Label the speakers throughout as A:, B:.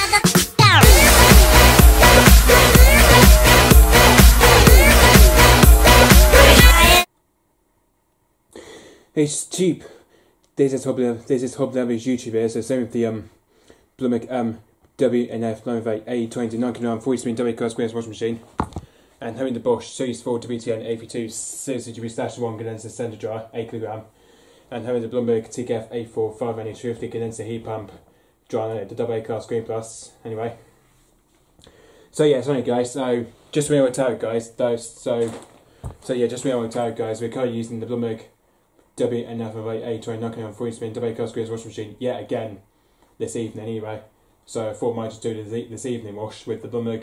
A: It's cheap. This is Hub Level's YouTuber. So same with the Blumig WNF 9A20 9 40 spin W class squares washing machine, and having the Bosch Series 4 WTN 832 6GB/1 condenser center dryer 8 kg, and having the Blumig TKF A4 5NH50 condenser heat pump dryer the AA class Green Plus. Anyway, so yeah, sorry guys. So just me out guys. So yeah, just me out guys. We're currently using the Blumig WNF A20 9 40 spin W class squares washing machine yet again this evening anyway. So I thought I might just do this evening wash with the Blumig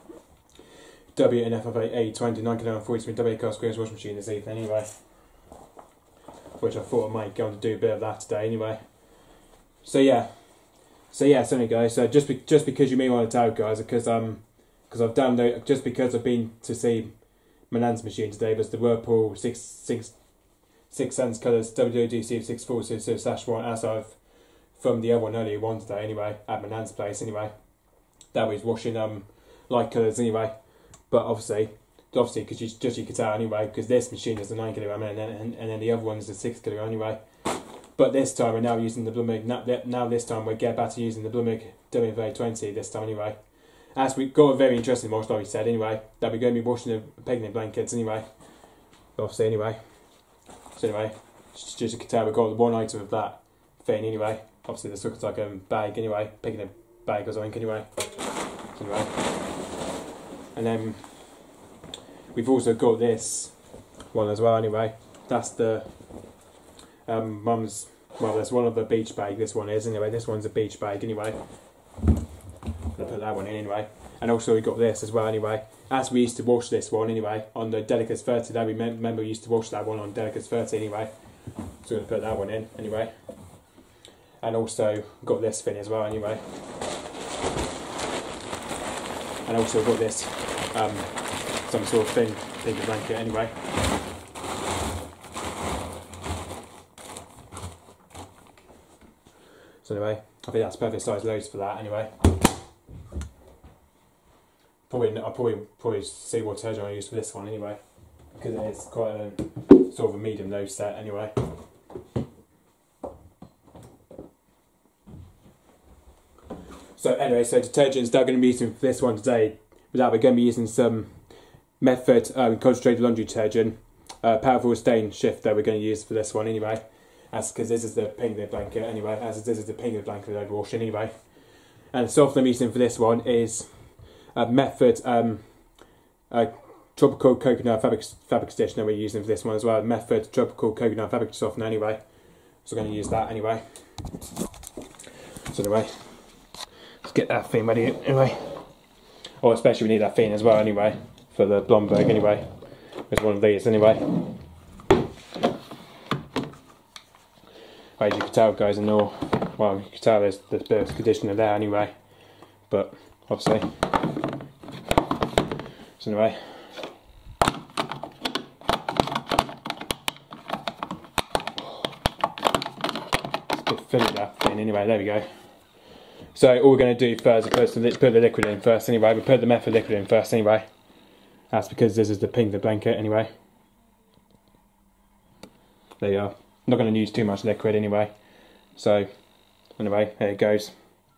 A: WNF A20 9 40 spin W class squares washing machine this evening anyway. Which I thought I might go on to do a bit of that today anyway. So yeah, sorry guys. So just because you may want to tell guys, because I've downloaded, just because I've been to see my nan's machine today, was the Whirlpool 6 Sense Colours WDC 6422/1 as I've from the other one earlier one today anyway at my nan's place anyway. That was washing light colours anyway, but obviously because you could tell anyway, because this machine is a 9 kg and then the other one is a 6 kg anyway. But this time we're now using the Blumig. Now this time we get back to using the Blumig WNF20 this time anyway. As we got a very interesting wash, like we said anyway, that we're going to be washing the pregnant blankets anyway. Obviously anyway. So anyway, just you can tell we got one item of that thing anyway. Obviously this looks like a bag anyway, picking a bag or something anyway. So anyway, and then we've also got this one as well anyway. That's the mum's. Well, that's one of the beach bag. This one is anyway. This one's a beach bag anyway. I'll put that one in anyway. And also we got this as well anyway. As we used to wash this one anyway on the Delicas 30. That we remember we used to wash that one on Delicas 30 anyway. So we're gonna put that one in anyway. And also got this thing as well anyway. And also got this some sort of thin paper blanket anyway. So anyway, I think that's perfect size loads for that anyway. I'll probably see what detergent I use for this one anyway, because it is quite a sort of a medium load set anyway. So anyway, so detergents that I'm going to be using for this one today, we're going to be using some Medford concentrated laundry detergent, powerful stain shift that we're going to use for this one anyway. That's because this is the penguin blanket anyway, as this is the penguin blanket I'd wash anyway. And the softener I'm using for this one is Medford tropical coconut fabric conditioner we're using for this one as well. Medford tropical coconut fabric softener anyway. So we're going to use that anyway. So anyway, let's get that thing ready anyway. Oh, especially we need that thing as well anyway for the Blumig anyway. There's one of these anyway. As you can tell guys, and all, well, you can tell there's a bit of conditioner there anyway, but obviously, so anyway, let's fill it that thing anyway, there we go. So all we're going to do first is put the liquid in first anyway. We put the Medford liquid in first anyway. That's because this is the pink blanket anyway. There you are. I'm not going to use too much liquid anyway. So anyway, there it goes.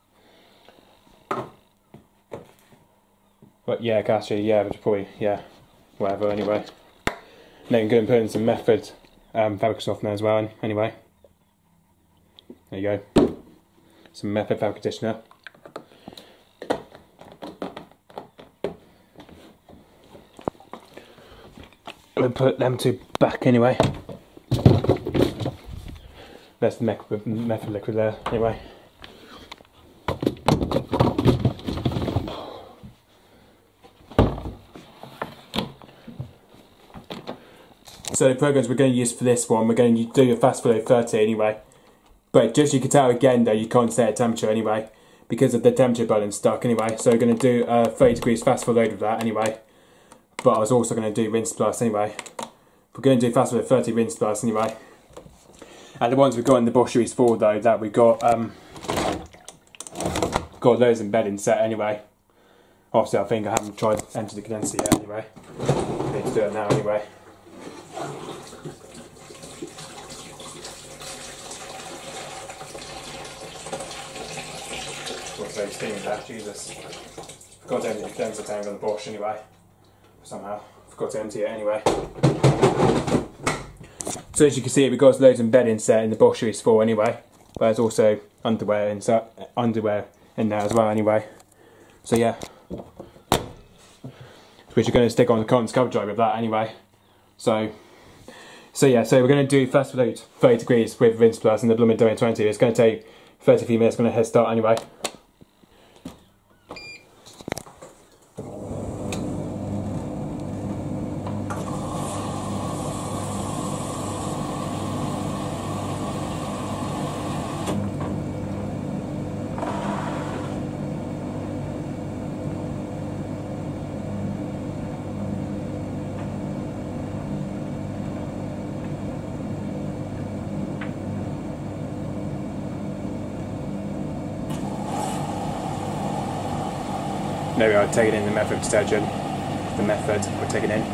A: But yeah, actually, yeah, but probably, yeah, whatever anyway. Then I'm going to put in some Medford fabric softener as well anyway. There you go. Some Medford fabric conditioner. We'll put them two back anyway. There's the Medford liquid there anyway. So the programs we're going to use for this one, we're going to do a fast flow 30 anyway. But just you can tell again though, you can't set a temperature anyway, because of the temperature button stuck anyway. So we're going to do 30 degrees fast flow load with that anyway. But I was also going to do rinse plus anyway. We're going to do fast flow 30 rinse plus anyway. And the ones we've got in the Bosch Series 4 though, that we've got got loads of embedding set anyway. Obviously I think I haven't tried to enter the condenser yet anyway. I need to do it now anyway. What's very steamy there, Jesus. Forgot to empty the condenser tank on the Bosch anyway. Somehow. Forgot to empty it anyway. So as you can see, we've got loads of embedding set in the Bosch Series 4 anyway. But there's also underwear in there as well anyway. So yeah. Which we're going to stick on the Continental cover drive with that anyway. So yeah, so we're going to do fast float 30 degrees with Rinse Plus and the blooming Domain 20. It's going to take 30 minutes, going to head start anyway. Maybe I'll take it in the method detergent. The method we're taking in.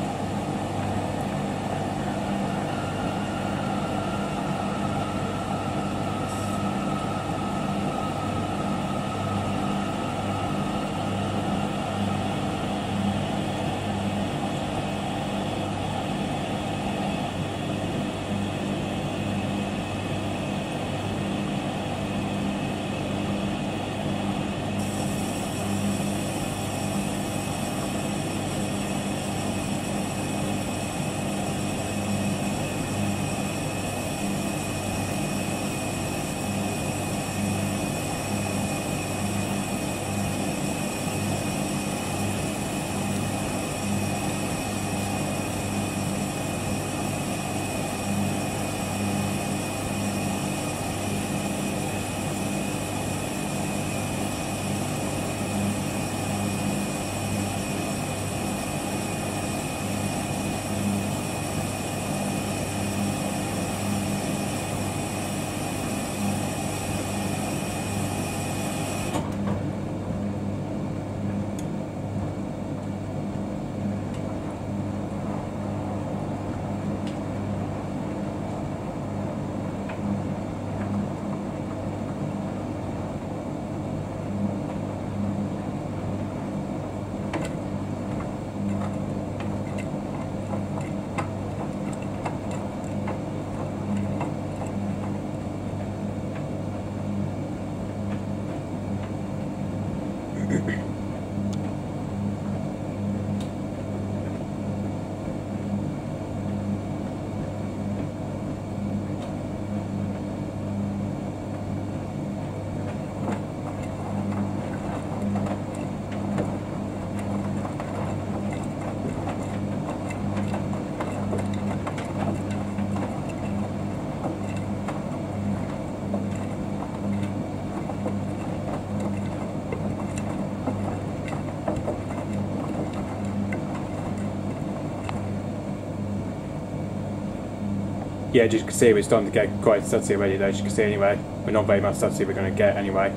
A: Yeah, as you can see, we're starting to get quite sudsy already though, as you can see anyway. We're not very much sudsy we're going to get anyway.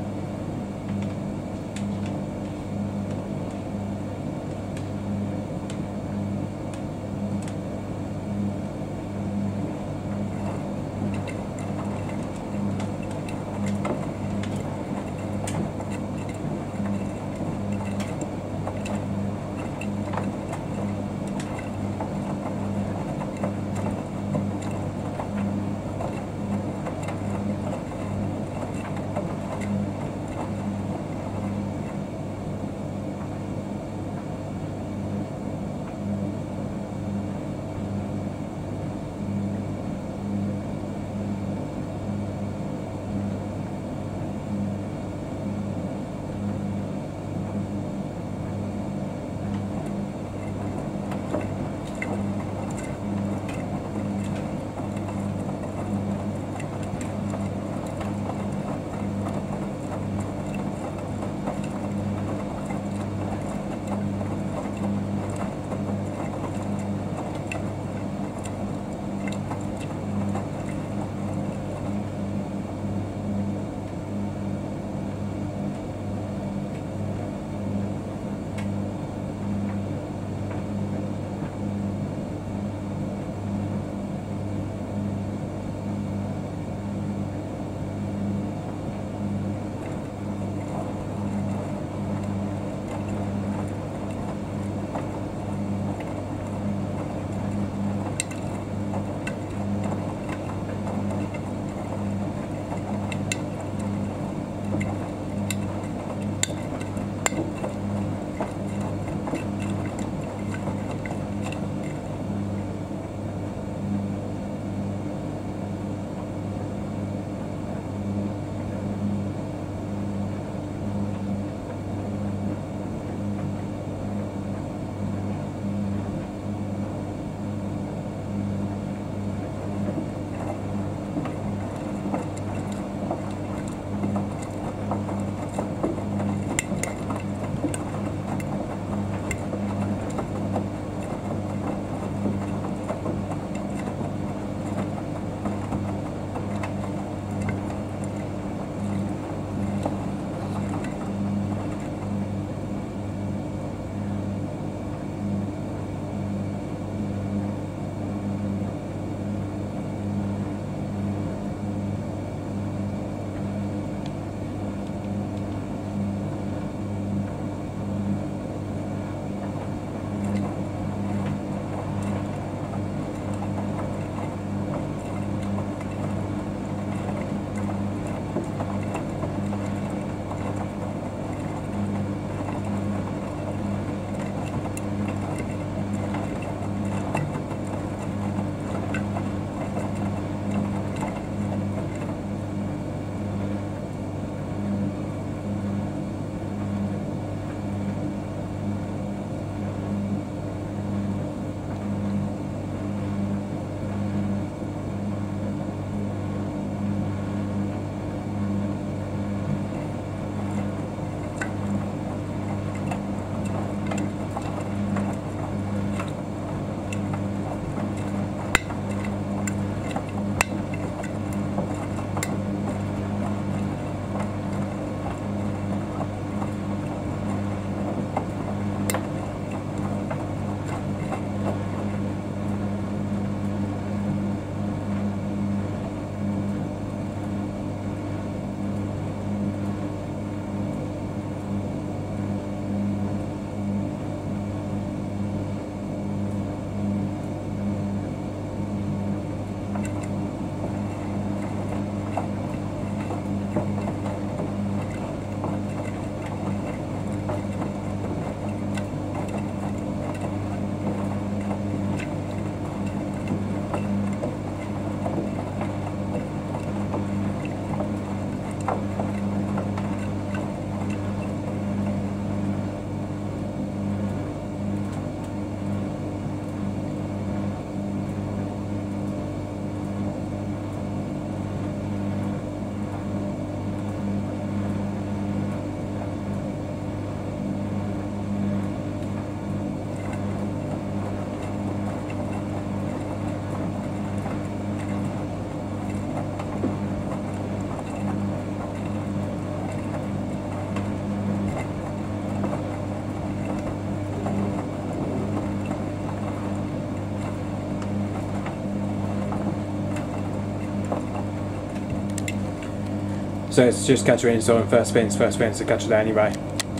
A: So it's just catch her in, so on first spins to catch her there anyway.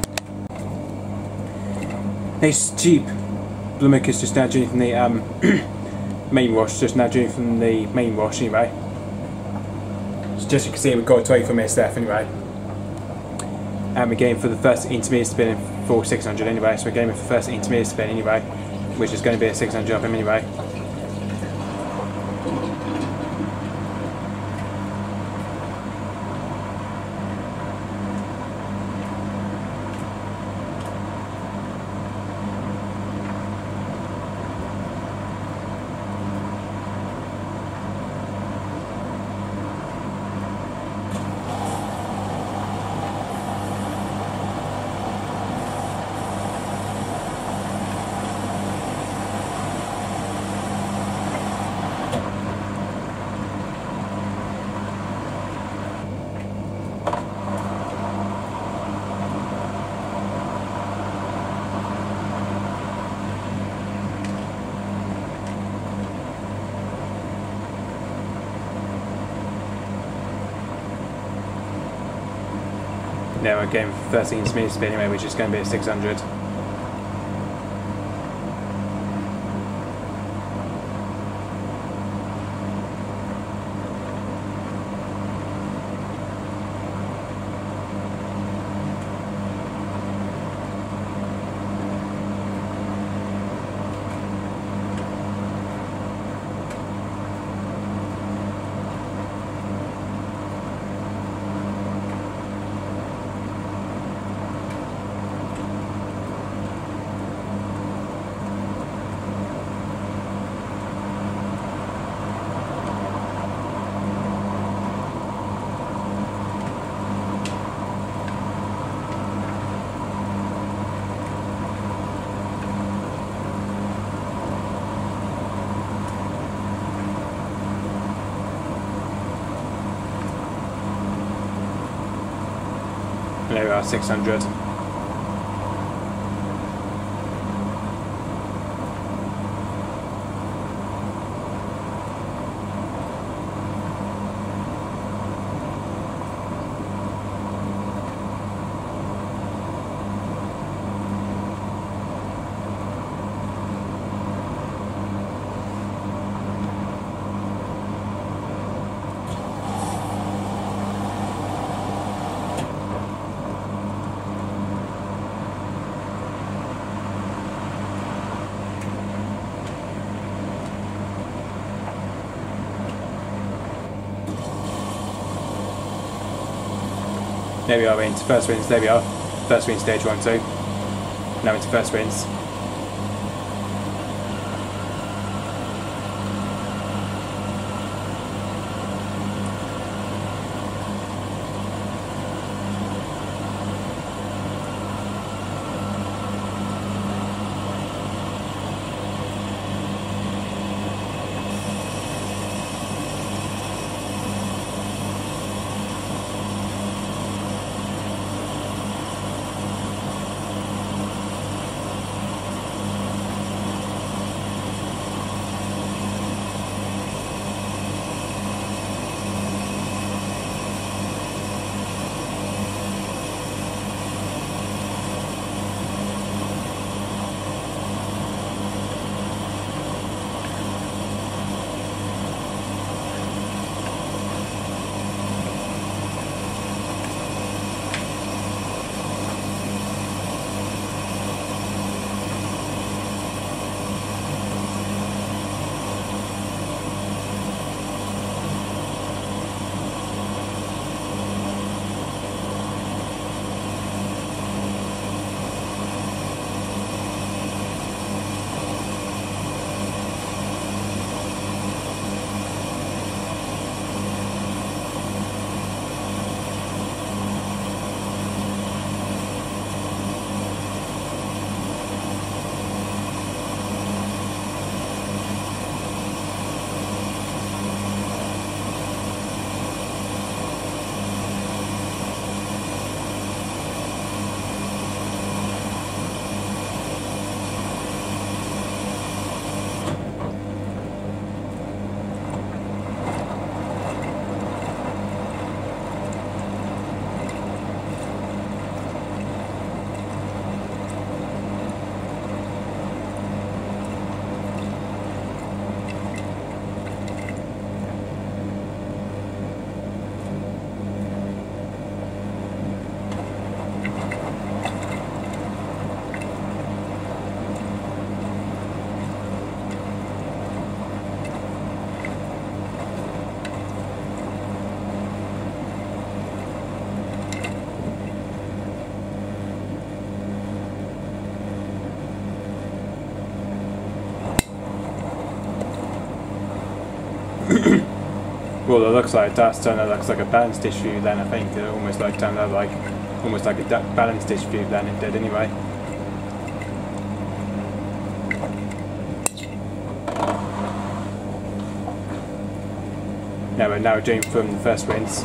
A: It's cheap. Blummick is just now doing from the main wash, anyway. So just you can see we've got 24 minutes left anyway. And we're going for the first intermediate spin for 600 anyway, so we're going for the first intermediate spin anyway, which is going to be a 600 of him anyway. Now we're going for 13 intermediate spin anyway, which is going to be a 600. And there we are, 600. There we are, we're into first wins, there we are. First win stage 1, 2. Now into first wins. Well, it looks like that's done. It looks like a balanced distribute. Then I think it almost like turned out like almost like a balanced distribute. Then it did anyway. Now we're now doing from the first rinse.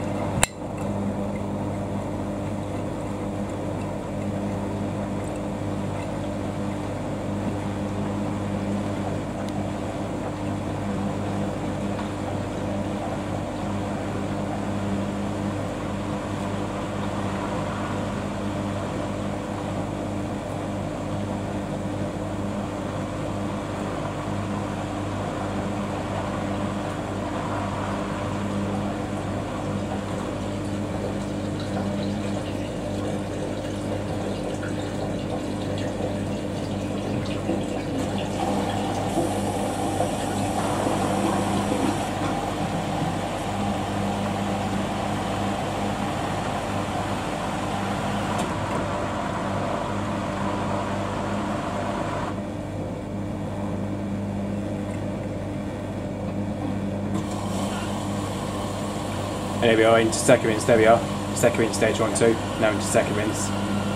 A: And there we are into second rinse. There we are. Second rinse stage 1, 2. Now into second rinse.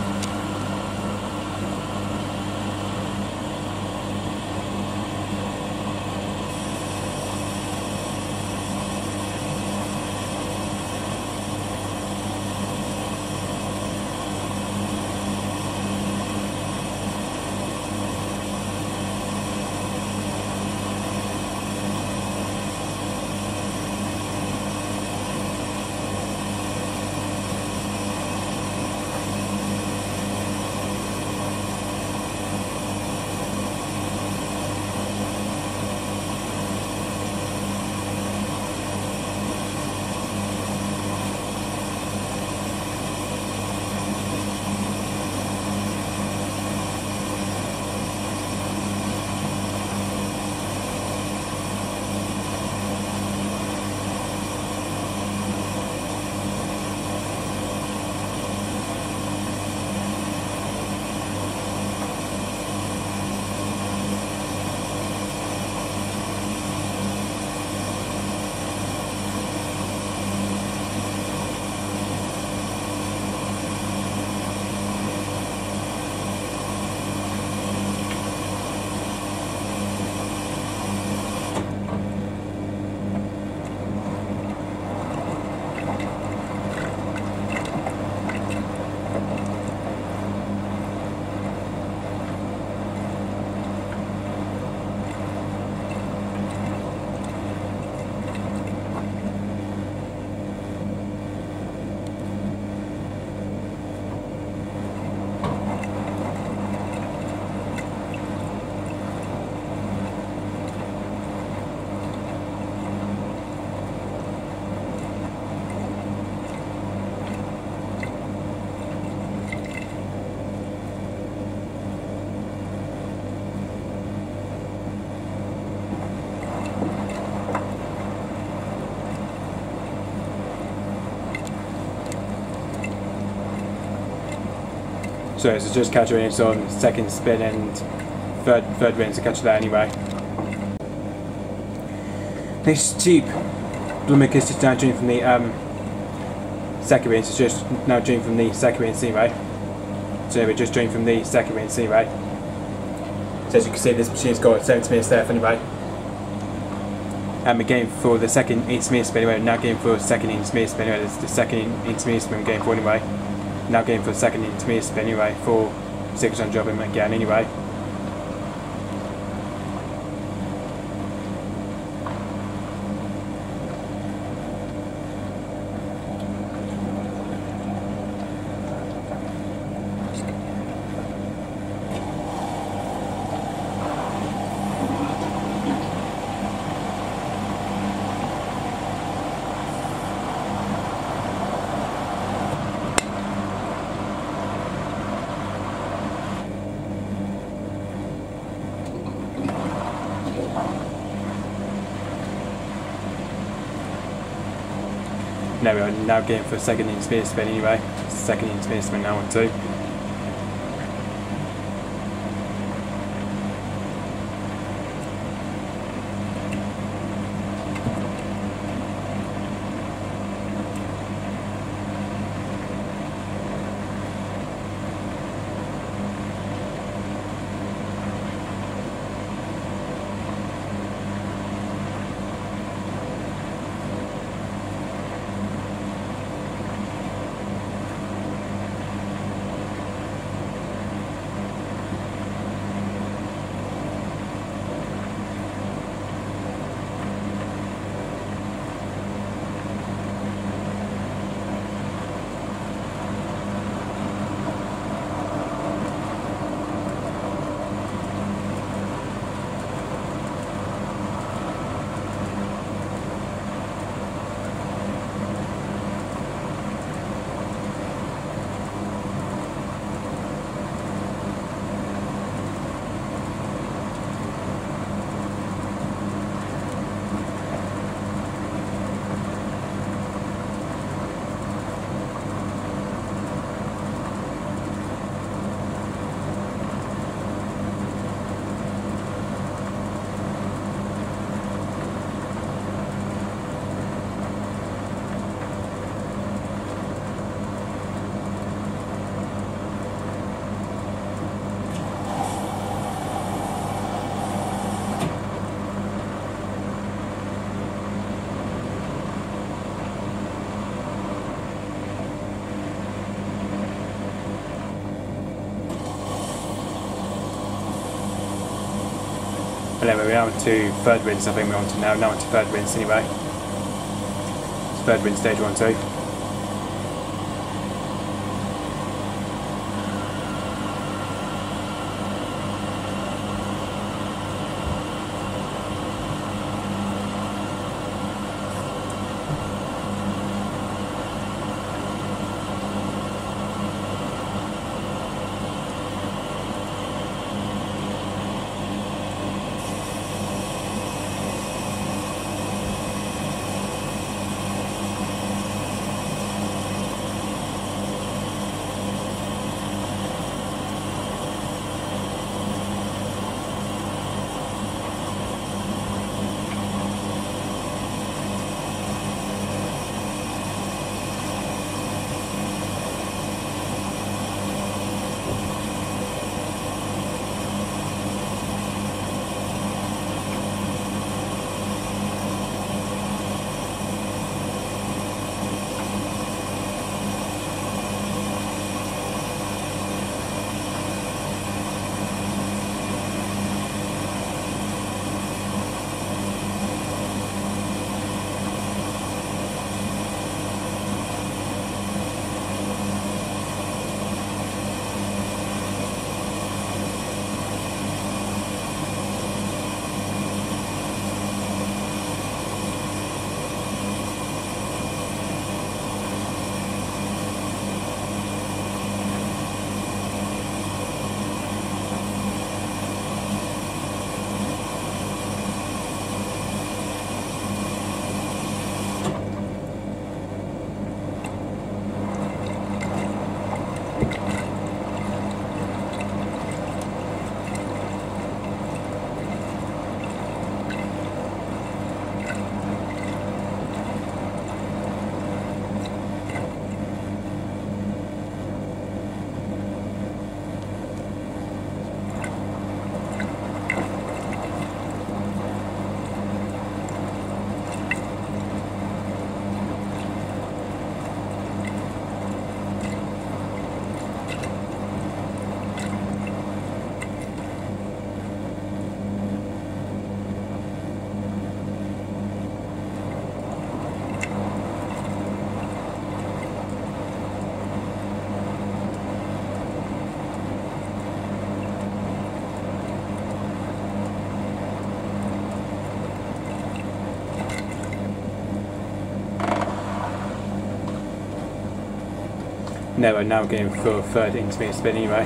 A: So it's just catch rinse on second spin and third rinse to catch that anyway. This tube Blumik is just now doing from the second rinse. It's just now doing from the second rinse anyway. So we're just doing from the second rinse anyway. So as you can see, this machine's got 70 minutes left anyway. And we're going for the second intermediate spin anyway. We're now going for the second intermediate spin anyway. This is the second intermediate spin we're going for anyway. Now going for the second intermediate spin anyway for 600 job again anyway. Now we are now going for a second intermediate spin anyway. Second intermediate spin now on 2. And then we're on to third rinse, I think we're on to now on to third rinse anyway. It's third rinse stage 1, 2. No, we're now going for a third intermediate spin anyway.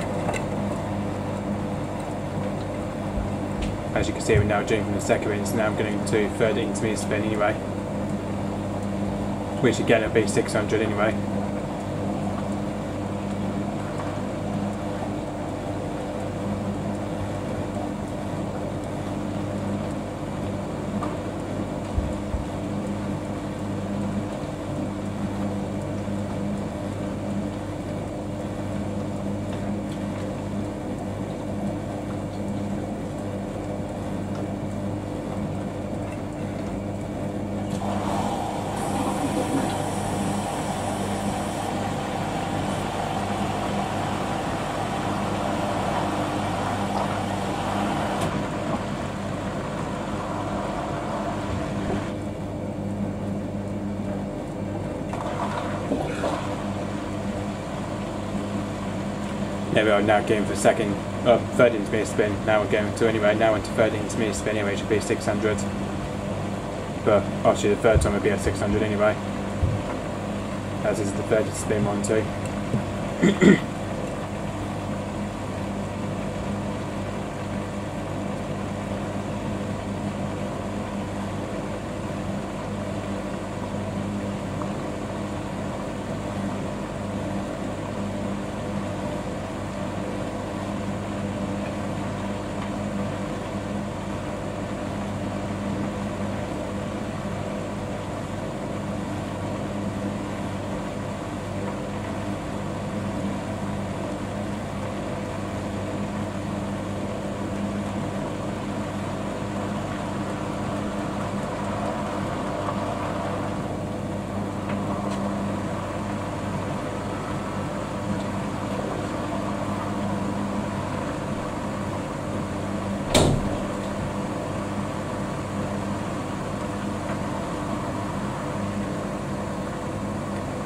A: As you can see, we're now doing from the second rinse, now I'm going to third intermediate spin anyway. Which again will be 600 anyway. There we are, now going for third intermediate spin. Now we're going to now into third intermediate spin anyway, which should be 600. But actually the third time would be at 600 anyway. As is the third spin 1, 2.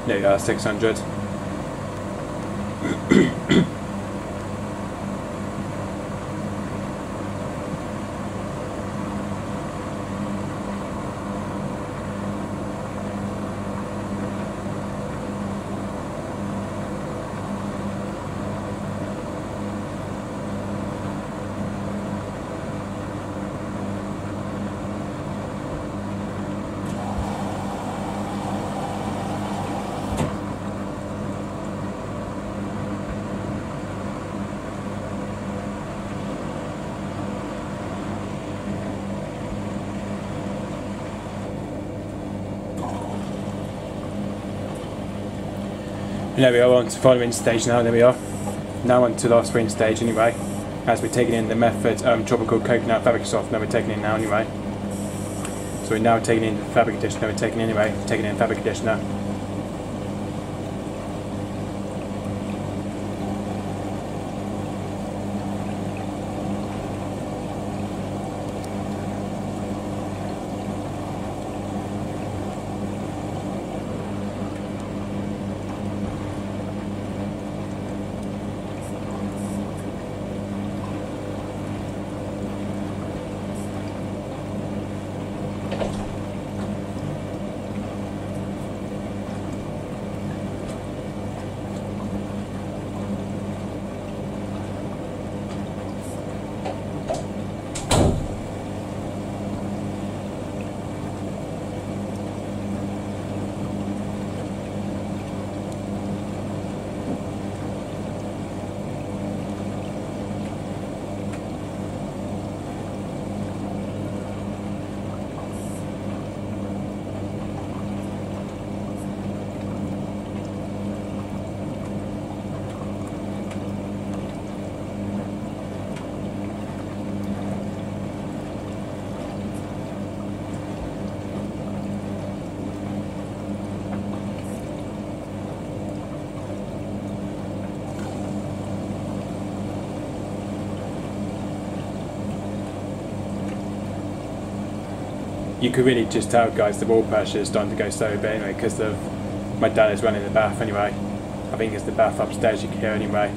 A: There you are, 600. And there we are, on to the following stage now. There we are. Now on to the last screen stage anyway. As we're taking in the Method Tropical Coconut Fabric Soft. Now we're taking in now anyway. So we're now taking in the fabric conditioner. We're taking in anyway. Taking in fabric conditioner. You could really just tell, guys, the wall pressure is starting to go slow a bit anyway, because of my dad is running the bath anyway. I think it's the bath upstairs you can hear anyway.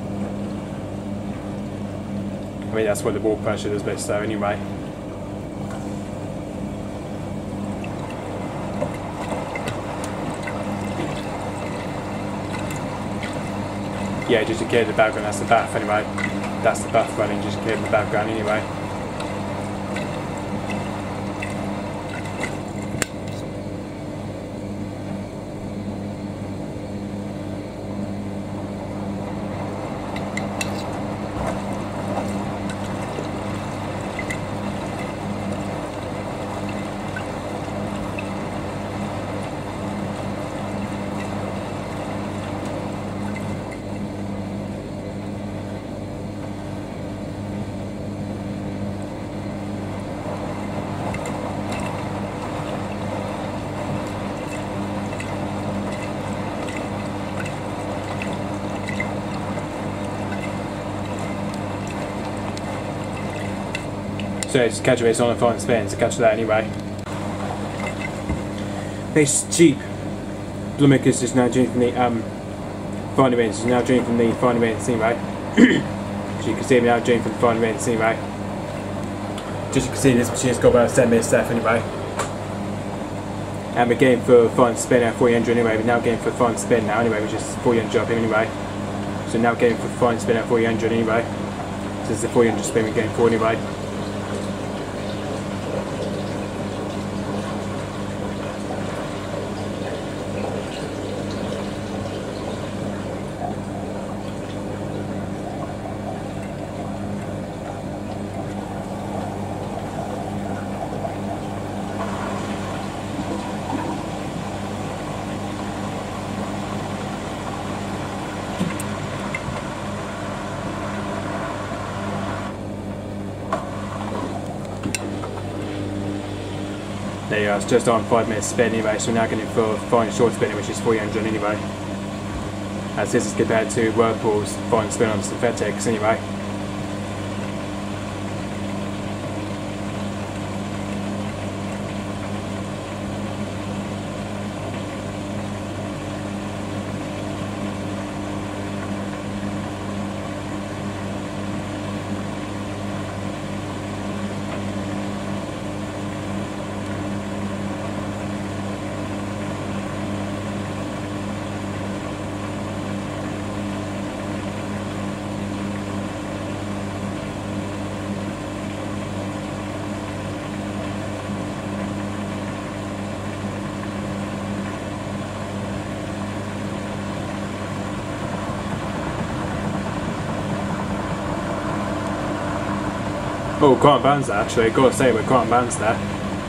A: I mean, that's why the wall pressure is a bit slow anyway. Yeah, just to hear the background, that's the bath anyway. That's the bath running, just to hear the background anyway. So it's catch race on a fine spin, so catch that anyway. This Jeep Blumikers is now doing from the final range, is now doing from the final range anyway. So you can see me now doing from the final range anyway. Just you can see this machine's got about 7 minutes left anyway. And we're getting for a final spin at 400 anyway, we're now getting for a final spin now anyway, which is 400 up anyway. So now getting for a final spin at 400 anyway. So this is the 400 spin we're getting for anyway. There you go, it's just on 5 minutes spin anyway, so we're now getting for fine short spinning, which is 400 anyway. As this is compared to Whirlpool's fine spin on synthetics anyway. Oh, quite bands there actually, gotta say we're quite bands there.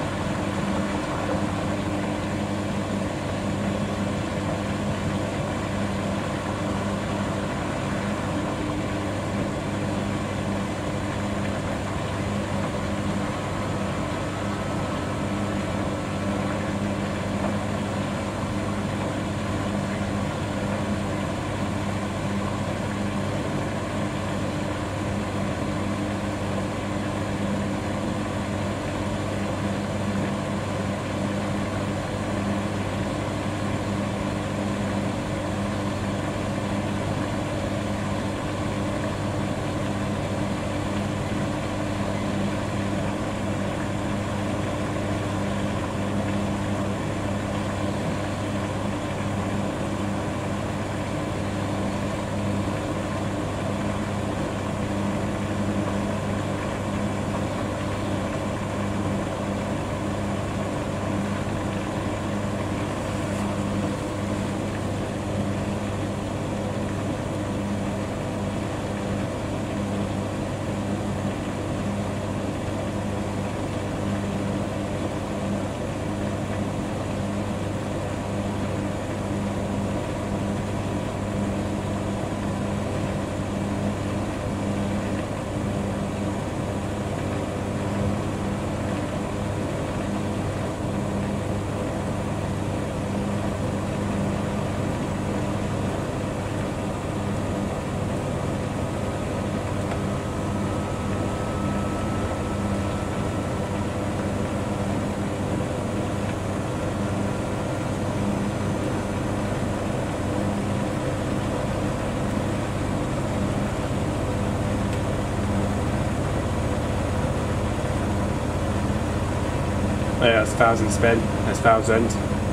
A: Oh yeah, that's 1,000 spin, that's 1,000.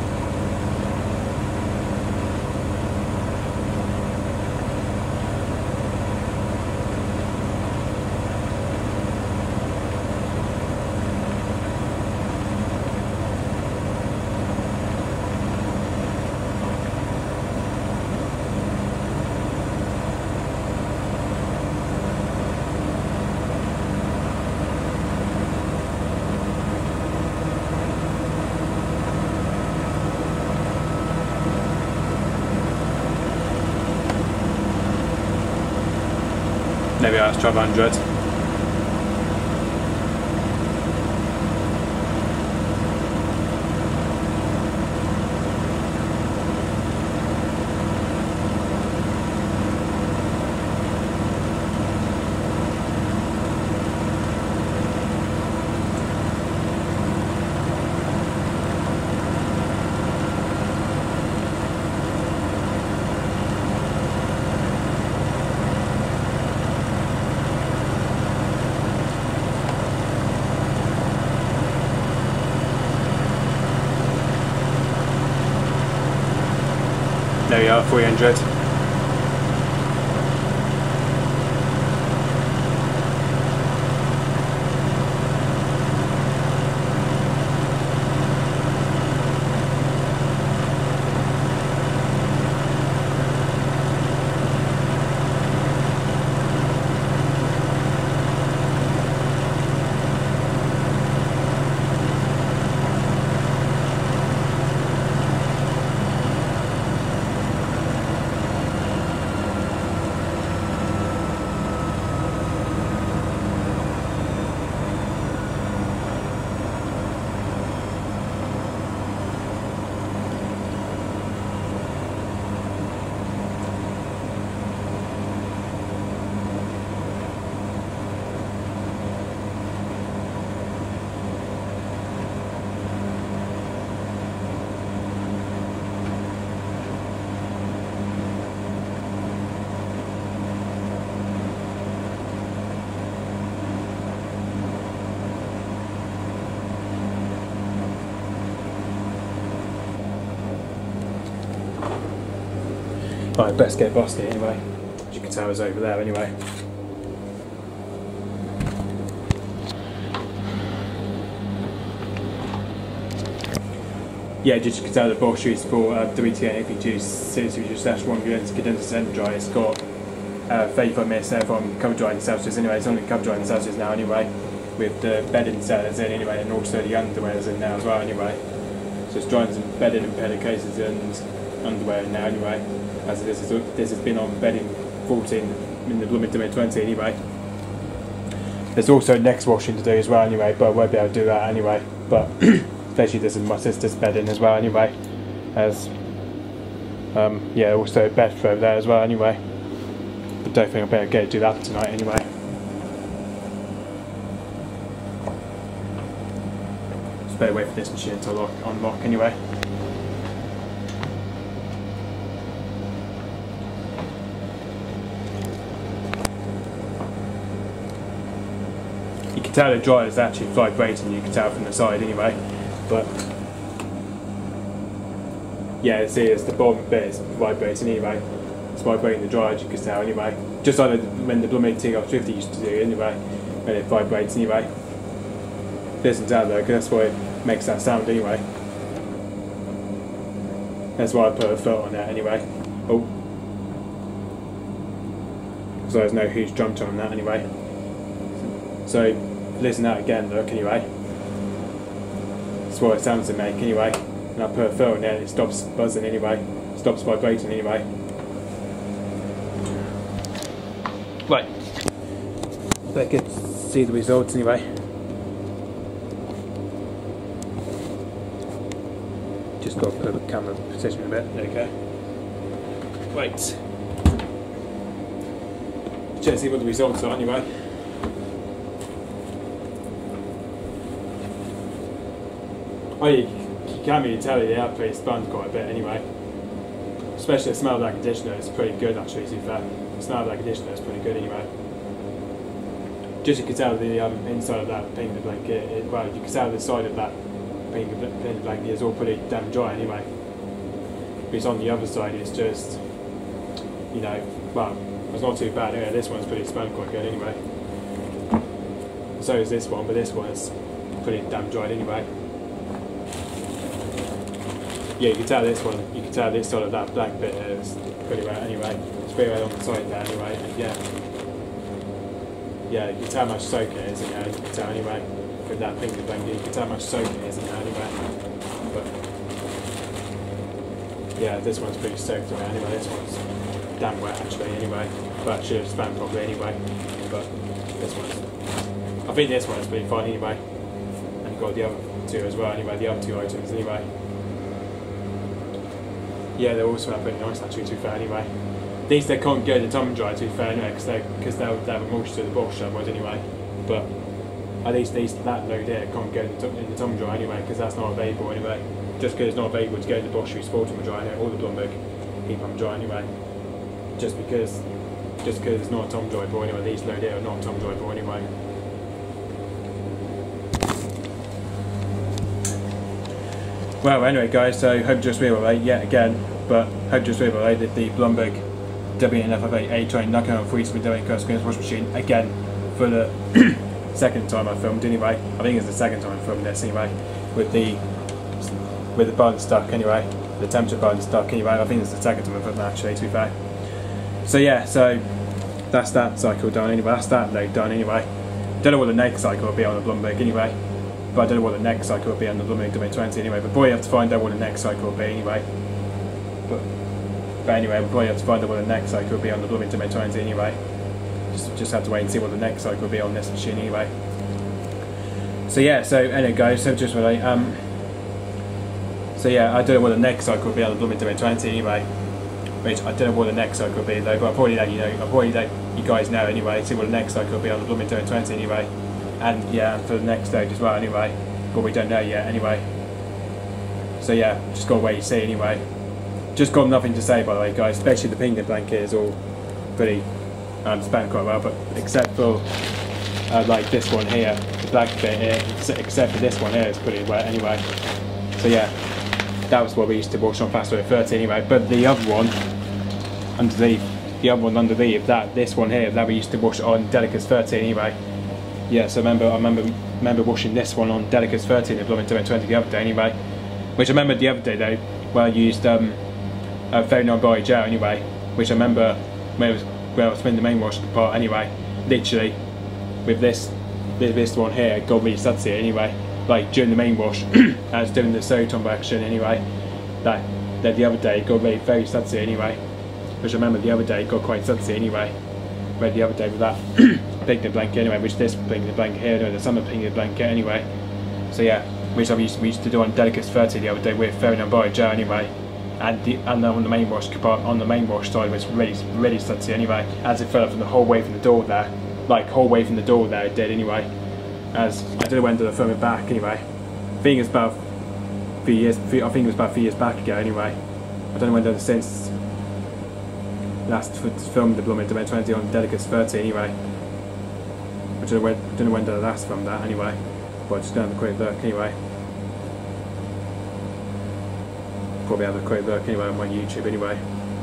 A: There we are, it's 1,200. There we are, 300. Right, best get Bosky anyway. As you can tell, it's over there anyway. Yeah, just you can tell the Bosch is for WTN APG since we just asked one condenser dry. It's got 35 minutes there from cover drying Celsius anyway. It's only cover drying Celsius now anyway, with the bedding sellers in anyway, and also the underwear's in now as well anyway. So it's drying some bedding and pillowcases and underwear in now anyway, as this has been on bedding 14 in the blooming domain 20 anyway. There's also next washing to do as well anyway, but I won't be able to do that anyway. But especially this is my sister's bedding as well anyway, as yeah, also a bed for over there as well anyway. But don't think I'll be able to get to do that tonight anyway. Just better wait for this machine to unlock anyway. You can tell the dryer is actually vibrating, you can tell from the side anyway, but yeah, see, it's the bottom bit is vibrating anyway. It's vibrating the dryer, as you can tell anyway. Just like when the blooming TR50 used to do anyway, when it vibrates anyway. Listen to that though, because that's why it makes that sound anyway. That's why I put a foot on that anyway. Oh. So there's no huge drum tone on that anyway. So listen to that again, look anyway. That's what it sounds to make anyway. And I put a foot on there and it stops buzzing anyway. Stops vibrating anyway. Right. Let's get see the results anyway. Just got to put the camera position a bit. There we go. Right. Let's see what the results are anyway. Oh, you can't really tell the output is spun quite a bit anyway. Especially the smell of that conditioner is pretty good actually, to be fair. The smell of that conditioner is pretty good anyway. Just you can tell the inside of that painted blanket, well, you can tell the side of that painted blanket is all pretty damn dry anyway. Because on the other side it's just, you know, well, it's not too bad anyway. This one's pretty spun quite good anyway. So is this one, but this one is pretty damn dry anyway. Yeah, you can tell this one, you can tell this side of that black bit is pretty wet anyway. It's pretty wet on the side there anyway, and yeah, you can tell how much soak it is in there, you can tell anyway. With that pink blanket, you can tell how much soak it is in there anyway. But yeah, this one's pretty soaked away anyway, this one's damn wet actually anyway. But it should have spanned properly anyway. But this one's, I think this one's pretty fine anyway. And you've got the other two as well anyway, the other two items anyway. Yeah, they also have pretty nice actually, to be fair anyway. These they can't go to the tum dry to be fair anyway, because they'll have a moisture to the bush otherwise anyway. But at least that load here can't go in the tum dry anyway, because that's not available anyway. Just because it's not available to go in the bush, we sport them dry anyway, or the Blumberg keep them dry anyway. Just because it's not a tum dry ball anyway, these load here are not a tum dry ball anyway. Well, anyway guys, so hope just realized yet again, but hope just realized that the Blumberg WNFFA A-Train knocking on free with doing curse screens washing machine again for the second time I filmed anyway. I think it's the second time I filmed this anyway, with the button stuck anyway, the temperature button stuck anyway. I think it's the second time I filmed that actually, to be fair. So yeah, so that's that cycle done anyway, that's that load done anyway. Don't know what the next cycle will be on the Blumberg anyway. But I don't know what the next cycle will be on the Blooming Domain 20 anyway. But probably have to find out what the next cycle will be anyway. But anyway, we'll probably have to find out what the next cycle will be on the Blooming Domain 20 anyway. Just have to wait and see what the next cycle will be on this machine anyway. So yeah, so anyway guys, so just really, so yeah, I don't know what the next cycle will be on the Blooming Domain 20 anyway. Which I don't know what the next cycle will be though, but I'll probably let you know, I'll probably let you guys know anyway, see what the next cycle will be on the Blooming Domain 20 anyway. And yeah, for the next stage as well anyway, but we don't know yet anyway. So yeah, just gotta wait and see anyway. Just got nothing to say by the way guys, especially the pinging blanket is all pretty spanned quite well, but except for like this one here, the black bit here, except for this one here, it's pretty wet anyway. So yeah, that was what we used to wash on Fastway 30 anyway, but the other one underneath, this one here, that we used to wash on Delica's 30 anyway. Yeah, so I remember washing this one on Delica's 30 in the Blooming Domain 20 the other day anyway. Which I remember the other day though, where I used a 39 body gel anyway. Which I remember when where I was filming the main wash part anyway. Literally, with this one here, got really sudsy anyway. Like during the main wash, I was doing the Soton action anyway. That the other day got really very sudsy anyway. Which I remember the other day got quite sudsy anyway. Where the other day with that picnic blanket anyway, which this picnic blanket here, no, the summer picnic blanket anyway. So yeah, which we used to do on Delicate's 30 the other day with Ferry Bar Joe anyway. And on the main wash side was really sudsy anyway, as it fell from the whole way from the door there, like whole way from the door there it did anyway. As I don't know when did I film it back anyway. I think it was about a few years back ago anyway. I don't know when did it since last filmed the Blooming Domain 20 on Delicate's 30 anyway. I don't know when did I last film that anyway. But just gonna have a quick look anyway. Probably have a quick look anyway on my YouTube anyway.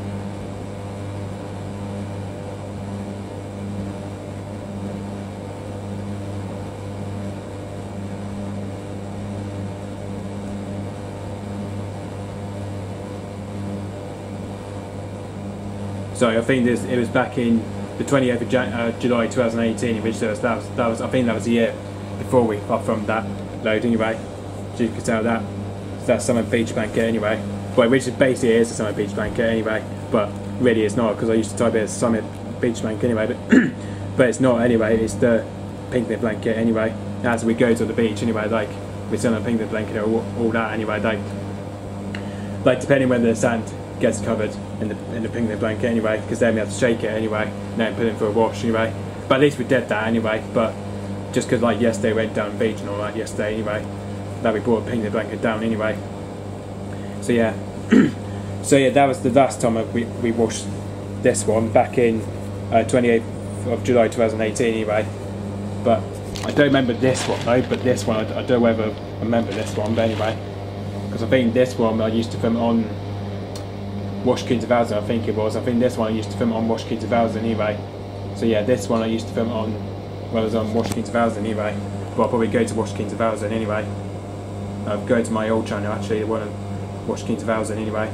A: So I think it was back in the 28th of July 2018, which that was I think that was a year before we filmed that load anyway. So you can tell that. That's Summit Beach Blanket anyway. Well, which basically is a Summit Beach Blanket anyway, but really it's not, because I used to type it as Summit Beach Blanket anyway, but it's not anyway, it's the picnic blanket anyway. As we go to the beach anyway, like we sit on a picnic blanket or all that anyway, like depending whether the sand gets covered in the picnic blanket anyway, because then we have to shake it anyway, and then put it in for a wash anyway. But at least we did that anyway, but just because like yesterday we went down the beach and all that yesterday anyway, that we brought a picnic blanket down anyway. So yeah, so yeah, that was the last time we washed this one back in 28th of July 2018 anyway. But I don't remember this one though. But this one, I don't know whether I remember this one. But anyway, because I think this one I used to film on Wash King 2000. I think it was. I think this one I used to film on Wash King 2000 anyway. So yeah, this one I used to film on. Well, it was on Wash King 2000 anyway. But I'll probably go to Wash King 2000 anyway. Go to my old channel actually, the one on Wash King 2000 anyway.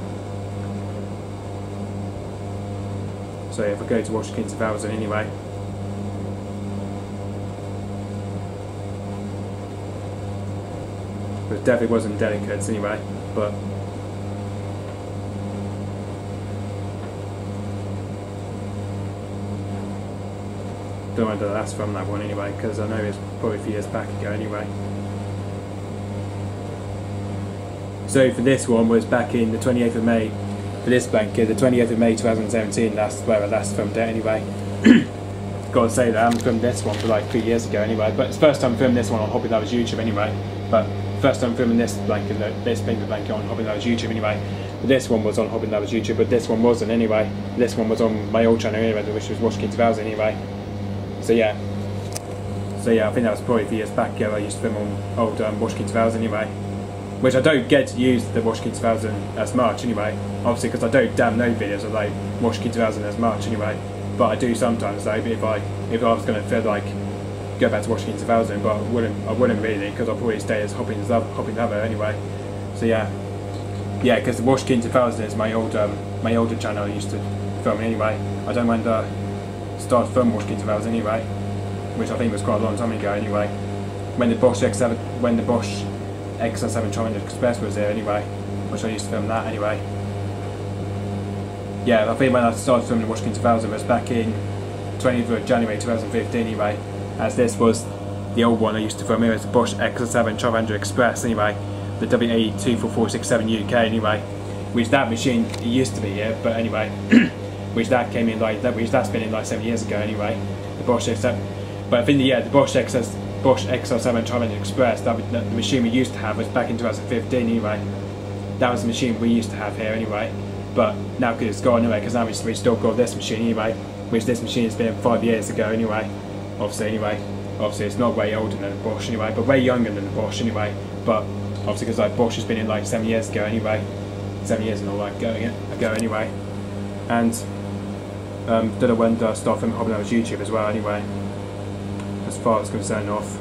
A: So if I go to Wash King 2000 anyway. But it definitely wasn't Delicate's anyway, but don't know whether that's from that one anyway, because I know it's probably a few years back ago anyway. So for this one was back in the 28th of May, for this blanket, the 28th of May 2017, that's where I last filmed it anyway. Gotta say that I haven't filmed this one for like 3 years ago anyway, but it's the first time filming this one on Hobby Lovers YouTube anyway. But first time filming this blanket, this pink blanket on Hobby Lovers YouTube anyway. But this one was on Hobby Lovers YouTube, but this one wasn't anyway. This one was on my old channel anyway, which was Wash King 2000 anyway. So yeah, I think that was probably a few years back ago. I used to film on old Wash King 2000 anyway, which I don't get to use the Wash King 2000 as much anyway, obviously because I don't download videos of like Wash King 2000 as much anyway, but I do sometimes though, if I was going to feel like go back to Wash King 2000, but I wouldn't really, because I'll probably stay as Hopping Lover anyway. So yeah, because the Wash King 2000 is my older channel I used to film anyway. I don't want to start filming Wash King 2000 anyway, which I think was quite a long time ago anyway, when the Bosch XL7 Triangle Express was there anyway, which I used to film that anyway. Yeah, I think when I started filming Wash King 2000 was back in 20th of January 2015 anyway, as this was the old one I used to film. It was the Bosch XL7 Triangle Express anyway, the WA24467 UK anyway, which that machine it used to be here, but anyway, which that came in like that, which that's been in like 7 years ago anyway, the Bosch XL7. But I think the Bosch XL7 Triangle Express, the machine we used to have was back in 2015 anyway. That was the machine we used to have here anyway. But now because it's gone anyway, because now we still got this machine anyway, which this machine has been 5 years ago anyway. Obviously it's not way older than the Bosch anyway, but way younger than the Bosch anyway. But obviously because like Bosch has been in like 7 years ago anyway, 7 years and all that ago anyway. And did I went to start filming Hobby Lovers YouTube as well anyway, as far as concerned off.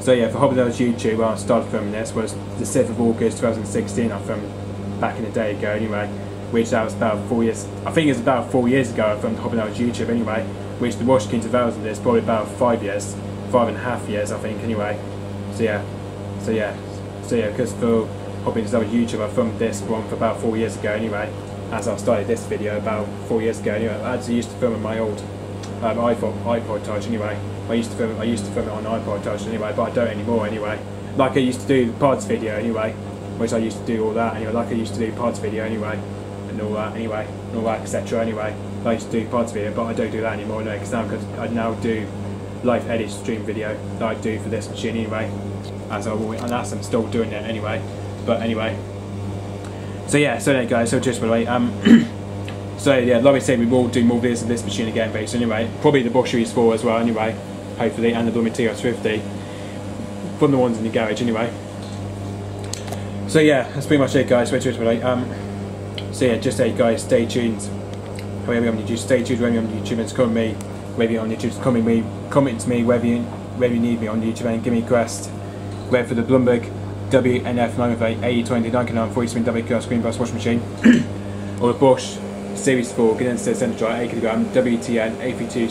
A: So yeah, for Hopping Down's YouTube, when I started filming this was the 6th of August 2016. I filmed back in the day ago anyway, which that was about 4 years. I think it's about 4 years ago I filmed Hopping Down's YouTube anyway, which the Washington intervals of this probably about 5 years, 5.5 years I think anyway. So yeah, because for Hopping Down's YouTube I filmed this one for about 4 years ago anyway. As I started this video about 4 years ago anyway. I actually used to film on my old iPod Touch anyway. I used to film it on iPod Touch anyway, but I don't anymore anyway. Like I used to do pods video anyway, which I used to do all that anyway. Like I used to do pods video anyway, and all that anyway, and all that etc. Anyway, I used to do pods video, but I don't do that anymore no, because I now do live edit stream video that I do for this machine anyway. As I'm still doing it anyway. But anyway. So yeah, so there guys, so just by the way, so yeah, like I said, we will do more videos of this machine again based anyway. Probably the Bosch Series 4 as well anyway, hopefully, and the Blooming TR50 from the ones in the garage anyway. So yeah, that's pretty much it guys, so just by the way, so yeah, just say guys, stay tuned. Wherever on YouTube, stay tuned wherever on YouTube and comment me, wherever on YouTube, comment to me wherever you need me on YouTube and give me a request. Whether for the Bloomberg WNF908 AE20 9 40 WQR screen bus washing machine or the Bosch Series 4 condenser center dry 8 kg WTN AP2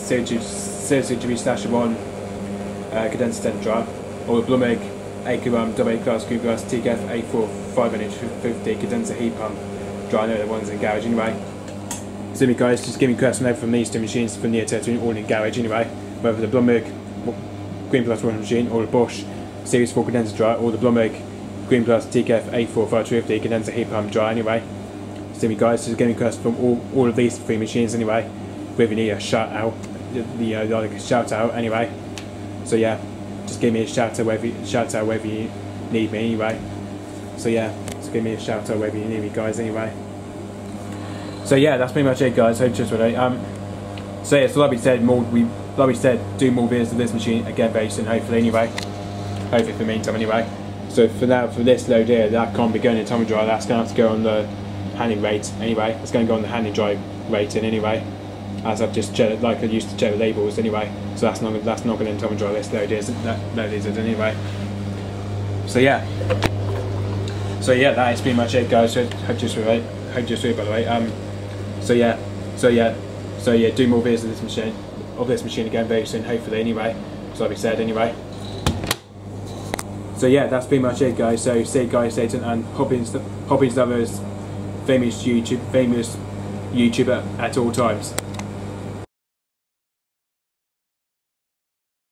A: 0-1 condenser center dry, or the Bloomberg 8 kg WQR screen bus TKF A4 550 condenser heat pump dry. I know the ones in the garage anyway. So guys, just give me requests from these two machines from the Air all in the garage anyway. Whether the Bloomberg Green Plus washing machine or the Bosch Series 4 condenser dry, or the Bloomberg Green Plus TKF A4 550 condenser heat pump dry anyway. So guys, just getting requests from all of these three machines anyway. Whether you need a shout out, like a shout out anyway. So yeah, just give me a shout out whether you need me anyway. So yeah, just give me a shout out whether you need me guys anyway. So yeah, that's pretty much it guys. Hope just really so yeah, so like we said, do more videos of this machine again very soon hopefully anyway. Hopefully for the meantime anyway. So for now, for this load here, that can't be going in tumble dry, that's going to have to go on the handling rate anyway. It's going to go on the handling dry rating anyway, as I've just checked, like I used to check the labels anyway. So that's not going to tumble dry this load is anyway. So yeah, that is pretty much it guys. So hope just right by the way. So yeah, do more videos of this machine again very soon hopefully anyway. So like we said anyway. So yeah, that's pretty much it guys. So say guys, Satan and Hopping's Lovers, famous YouTuber at all times.